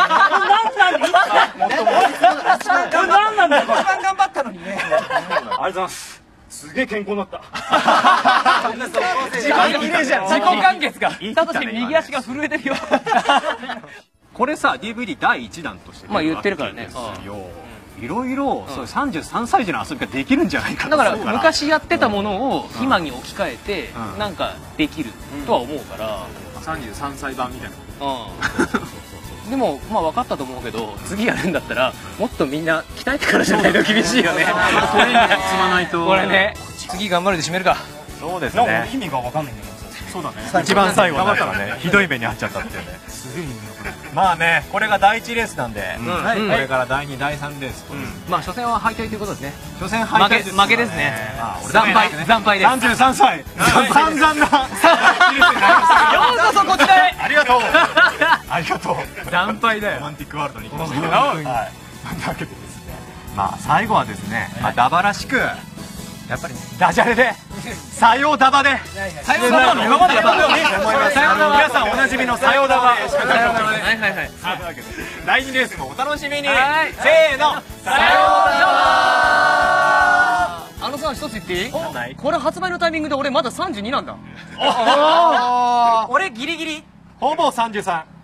何なんだよ。一番頑張ったのにね。 ありがとうございます。すげえ健康になった。 自己完結が。だとして右足が震えてるよ。 これさ DVD 第1弾としてまあ言ってるからね。 いろいろそう33歳児の遊びができるんじゃないかだから昔やってたものを今に置き換えてなんかできるとは思うから 33歳版みたいな。 でもまあ分かったと思うけど次やるんだったらもっとみんな鍛えてからじゃないと厳しいよね。 トレーニング積まないと。 これね次頑張るで締めるか。 そうですね。 意味がわかんないんだけど。 そうだね。一番最後だからね。ひどい目に遭っちゃったっていうね。 すげえ意味わかんない。 まあね、これが第1レースなんで、これから第2、第3レース。 まあ初戦は敗退ということですね。 初戦敗退です。 負けですね。惨敗です。 33歳。散々な。 ようこそこちらへ。 ありがとう。ありがとう。 惨敗だよ。 ロマンティックワールドに行きましたけど。はい。というわけでですね。まあ最後はですね、ダバらしく。やっぱりダジャレでさようダバでさようダバの今までやったのに皆さんおなじみのさようダバはいはいはい。 第2レースもお楽しみに。せーの、さようダバ。 さ一つ言っていい？これ発売のタイミングで俺まだ32なんだ。 俺ギリギリ。 ほぼ33。